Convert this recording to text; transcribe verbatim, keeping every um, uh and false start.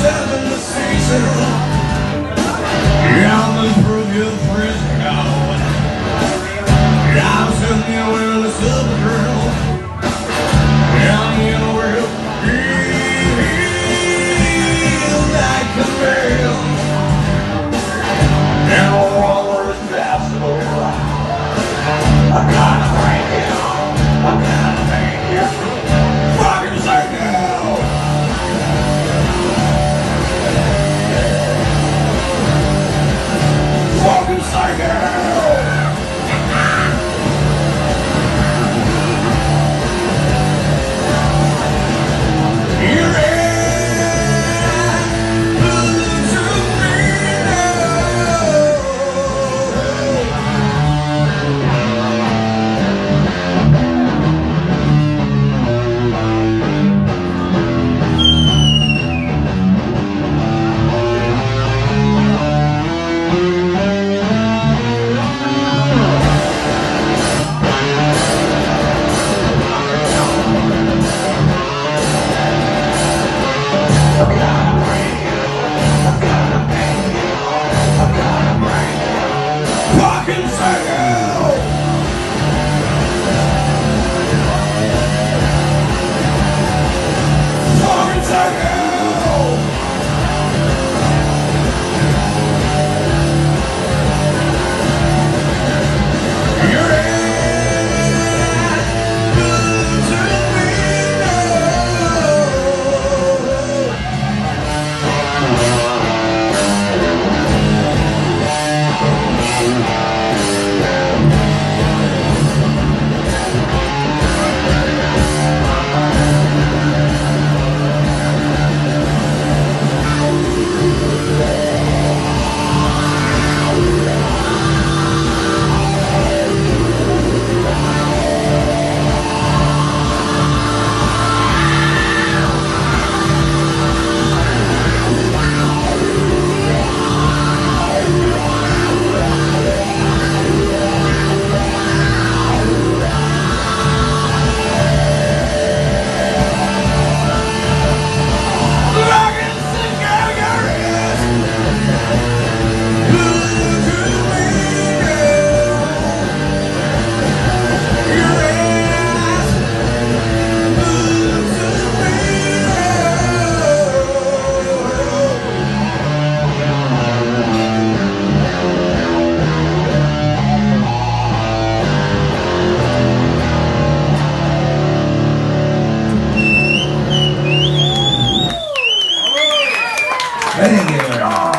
seven to season. I'm the proof your friends are gone. I'm telling you where the silver girl. I'm in a world feels like a veil. And a roller is passable. I gotta break it all. I gotta make it fucking say now. Fucking say now. Fucking say now! Fucking say now! You're in good to me now. Thank you.